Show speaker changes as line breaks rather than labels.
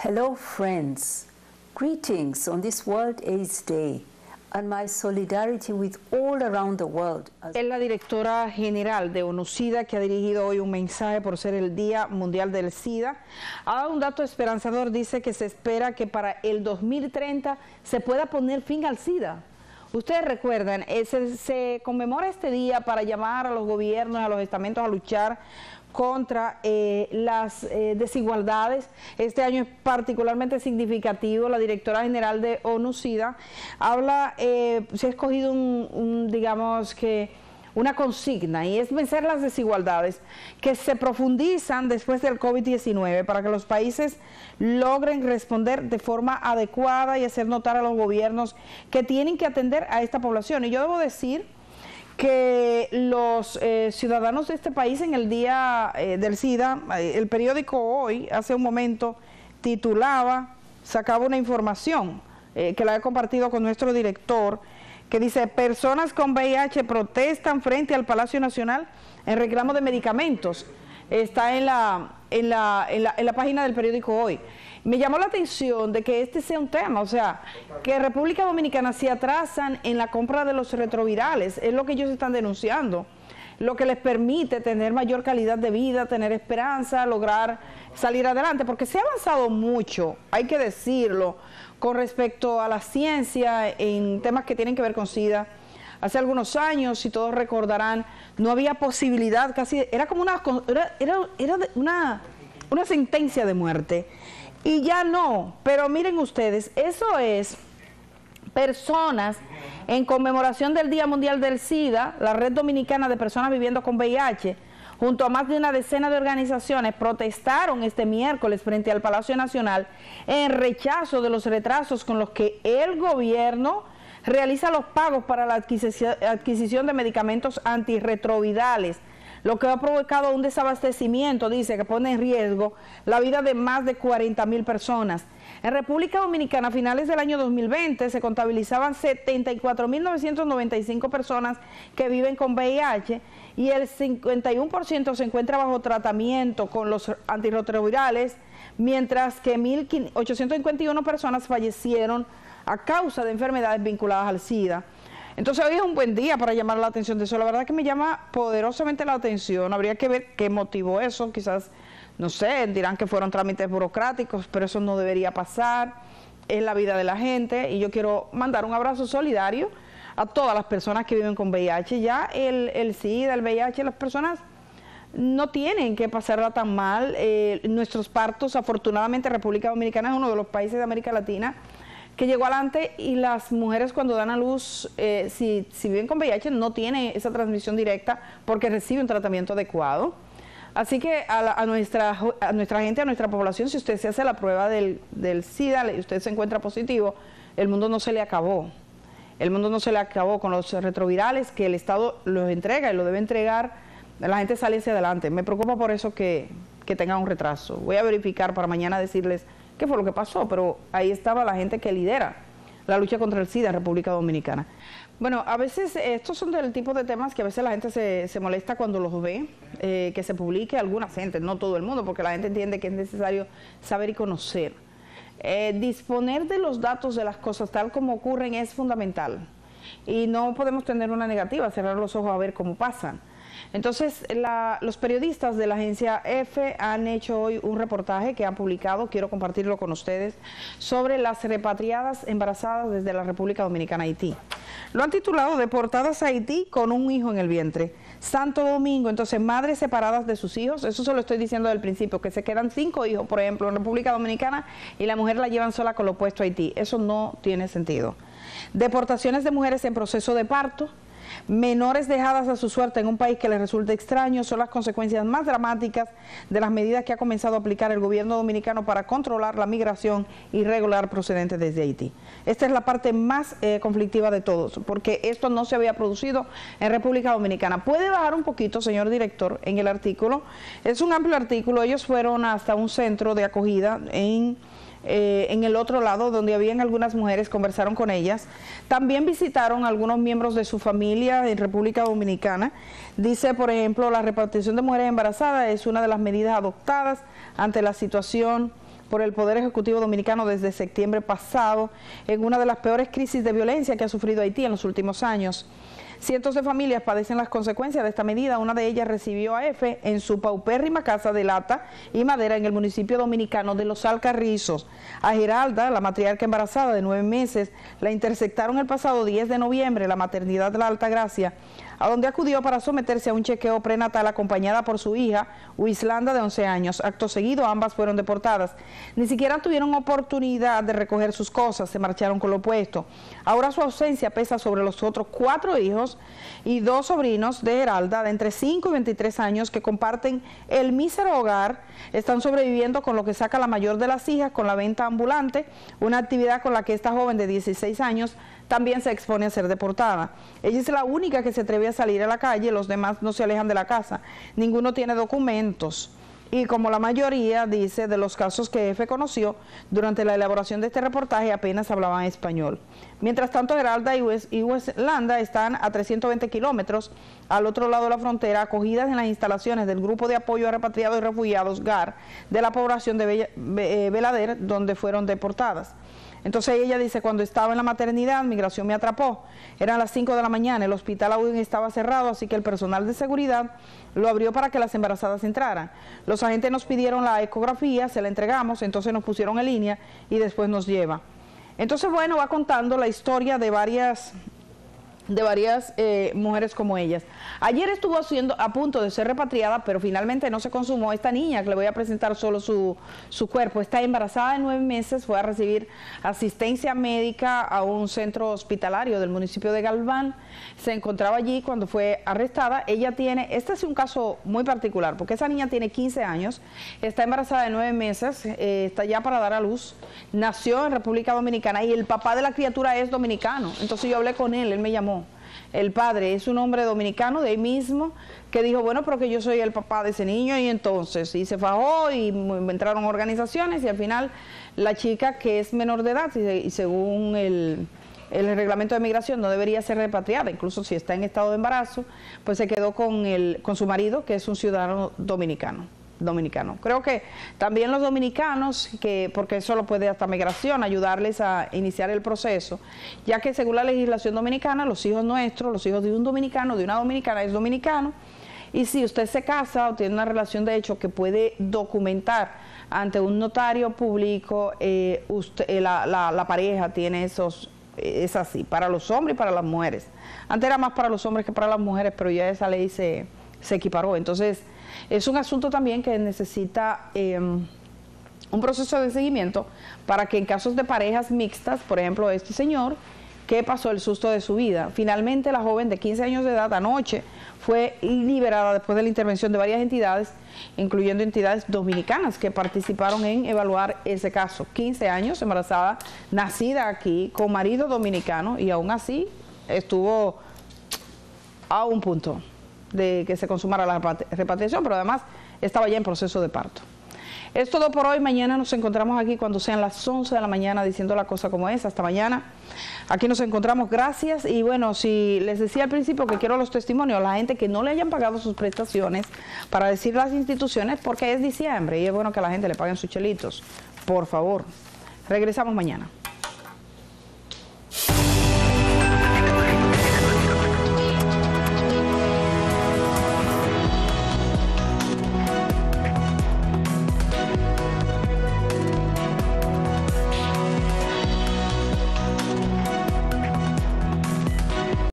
Hello friends, greetings on this World AIDS Day and my solidarity with all around the world.
Es la directora general de ONU-SIDA que ha dirigido hoy un mensaje por ser el Día Mundial del SIDA. Ha dado un dato esperanzador, dice que se espera que para el 2030 se pueda poner fin al SIDA. Ustedes recuerdan, se conmemora este día para llamar a los gobiernos, a los estamentos a luchar contra las desigualdades. Este año es particularmente significativo. La directora general de ONU-SIDA habla, se ha escogido digamos que una consigna, y es vencer las desigualdades que se profundizan después del COVID-19 para que los países logren responder de forma adecuada y hacer notar a los gobiernos que tienen que atender a esta población. Y yo debo decir que los ciudadanos de este país en el Día del SIDA, el periódico Hoy, hace un momento, sacaba una información que la he compartido con nuestro director, que dice: personas con VIH protestan frente al Palacio Nacional en reclamo de medicamentos. Está en la página del periódico Hoy. Me llamó la atención de que este sea un tema, o sea, que República Dominicana se atrasan en la compra de los retrovirales, es lo que ellos están denunciando, lo que les permite tener mayor calidad de vida, tener esperanza, lograr salir adelante, porque se ha avanzado mucho, hay que decirlo, con respecto a la ciencia en temas que tienen que ver con SIDA. Hace algunos años, si todos recordarán, no había posibilidad, casi era como una sentencia de muerte. Y ya no, pero miren ustedes, eso es personas en conmemoración del Día Mundial del SIDA, la Red Dominicana de Personas Viviendo con VIH, junto a más de una decena de organizaciones, protestaron este miércoles frente al Palacio Nacional en rechazo de los retrasos con los que el gobierno realiza los pagos para la adquisición de medicamentos antirretrovirales, lo que ha provocado un desabastecimiento, dice, que pone en riesgo la vida de más de 40,000 personas. En República Dominicana, a finales del año 2020, se contabilizaban 74.995 personas que viven con VIH y el 51% se encuentra bajo tratamiento con los antirretrovirales, mientras que 1.851 personas fallecieron a causa de enfermedades vinculadas al SIDA. Entonces hoy es un buen día para llamar la atención de eso. La verdad que me llama poderosamente la atención. Habría que ver qué motivó eso. Quizás, no sé, dirán que fueron trámites burocráticos, pero eso no debería pasar. Es la vida de la gente y yo quiero mandar un abrazo solidario a todas las personas que viven con VIH. Ya el SIDA, el VIH, las personas no tienen que pasarla tan mal. Nuestros partos, afortunadamente, República Dominicana es uno de los países de América Latina que llegó adelante, y las mujeres cuando dan a luz, si viven con VIH, no tienen esa transmisión directa porque reciben un tratamiento adecuado. Así que a nuestra gente, a nuestra población, si usted se hace la prueba del SIDA y usted se encuentra positivo, el mundo no se le acabó. El mundo no se le acabó con los retrovirales que el Estado los entrega y lo debe entregar. La gente sale hacia adelante. Me preocupa por eso que tengan un retraso. Voy a verificar para mañana decirles qué fue lo que pasó, pero ahí estaba la gente que lidera la lucha contra el SIDA en República Dominicana. Bueno, a veces estos son del tipo de temas que a veces la gente se molesta cuando los ve, que se publique, alguna gente, no todo el mundo, porque la gente entiende que es necesario saber y conocer. Disponer de los datos de las cosas tal como ocurren es fundamental, y no podemos tener una negativa, cerrar los ojos a ver cómo pasan. Entonces, los periodistas de la agencia EFE han hecho hoy un reportaje que han publicado, quiero compartirlo con ustedes, sobre las repatriadas embarazadas desde la República Dominicana a Haití. Lo han titulado Deportadas a Haití con un hijo en el vientre. Santo Domingo, entonces, madres separadas de sus hijos, eso se lo estoy diciendo del principio, que se quedan 5 hijos, por ejemplo, en República Dominicana, y la mujer la llevan sola con lo opuesto a Haití. Eso no tiene sentido. Deportaciones de mujeres en proceso de parto, menores dejadas a su suerte en un país que les resulta extraño, son las consecuencias más dramáticas de las medidas que ha comenzado a aplicar el gobierno dominicano para controlar la migración irregular procedente desde Haití. Esta es la parte más conflictiva de todos, porque esto no se había producido en República Dominicana. Puede bajar un poquito, señor director, en el artículo. Es un amplio artículo. Ellos fueron hasta un centro de acogida en el otro lado, donde habían algunas mujeres, conversaron con ellas. También visitaron a algunos miembros de su familia en República Dominicana. Dice, por ejemplo, la repatriación de mujeres embarazadas es una de las medidas adoptadas ante la situación por el Poder Ejecutivo Dominicano desde septiembre pasado, en una de las peores crisis de violencia que ha sufrido Haití en los últimos años. Cientos de familias padecen las consecuencias de esta medida. Una de ellas recibió a F en su paupérrima casa de lata y madera en el municipio dominicano de Los Alcarrizos. A Geralda, la matriarca embarazada de 9 meses, la interceptaron el pasado 10 de noviembre en la maternidad de la Altagracia, a donde acudió para someterse a un chequeo prenatal acompañada por su hija, Wislanda, de 11 años. Acto seguido, ambas fueron deportadas. Ni siquiera tuvieron oportunidad de recoger sus cosas, se marcharon con lo opuesto. Ahora su ausencia pesa sobre los otros 4 hijos y 2 sobrinos de Geralda, de entre 5 y 23 años, que comparten el mísero hogar. Están sobreviviendo con lo que saca la mayor de las hijas, con la venta ambulante, una actividad con la que esta joven de 16 años también se expone a ser deportada. Ella es la única que se atreve a salir a la calle, los demás no se alejan de la casa. Ninguno tiene documentos. Y como la mayoría, dice, de los casos que F conoció, durante la elaboración de este reportaje apenas hablaban español. Mientras tanto, Geralda y Wislanda están a 320 kilómetros al otro lado de la frontera, acogidas en las instalaciones del Grupo de Apoyo a Repatriados y Refugiados, GAR, de la población de Belader, donde fueron deportadas. Entonces ella dice, cuando estaba en la maternidad, Migración me atrapó. Eran las 5 de la mañana, el hospital aún estaba cerrado, así que el personal de seguridad lo abrió para que las embarazadas entraran. Los agentes nos pidieron la ecografía, se la entregamos, entonces nos pusieron en línea y después nos lleva. Entonces, bueno, va contando la historia de varias mujeres como ellas. Ayer estuvo a punto de ser repatriada, pero finalmente no se consumó. Esta niña, que le voy a presentar solo su cuerpo, está embarazada de 9 meses, fue a recibir asistencia médica a un centro hospitalario del municipio de Galván. Se encontraba allí cuando fue arrestada. Ella tiene, este es un caso muy particular, porque esa niña tiene 15 años, está embarazada de 9 meses, está ya para dar a luz, nació en República Dominicana y el papá de la criatura es dominicano. Entonces yo hablé con él me llamó. El padre es un hombre dominicano de ahí mismo que dijo, bueno, pero que yo soy el papá de ese niño, y entonces, y se fajó y entraron organizaciones y al final la chica, que es menor de edad y según el reglamento de migración no debería ser repatriada, incluso si está en estado de embarazo, pues se quedó con su marido, que es un ciudadano dominicano. Creo que también los dominicanos, porque eso lo puede hasta migración, ayudarles a iniciar el proceso, ya que según la legislación dominicana, los hijos nuestros, los hijos de un dominicano, de una dominicana, es dominicano, y si usted se casa o tiene una relación de hecho que puede documentar ante un notario público, la pareja tiene esos, es así, para los hombres y para las mujeres. Antes era más para los hombres que para las mujeres, pero ya esa ley se equiparó. Entonces, es un asunto también que necesita un proceso de seguimiento para que en casos de parejas mixtas, por ejemplo, este señor, que pasó el susto de su vida. Finalmente, la joven de 15 años de edad anoche fue liberada después de la intervención de varias entidades, incluyendo entidades dominicanas que participaron en evaluar ese caso. 15 años, embarazada, nacida aquí, con marido dominicano, y aún así estuvo a un punto de que se consumara la repatriación, pero además estaba ya en proceso de parto. Es todo por hoy. Mañana nos encontramos aquí cuando sean las 11 de la mañana diciendo la cosa como es. Hasta mañana. Aquí nos encontramos. Gracias. Y bueno, si les decía al principio que quiero los testimonios, la gente que no le hayan pagado sus prestaciones, para decir las instituciones, porque es diciembre y es bueno que a la gente le paguen sus chelitos. Por favor. Regresamos mañana.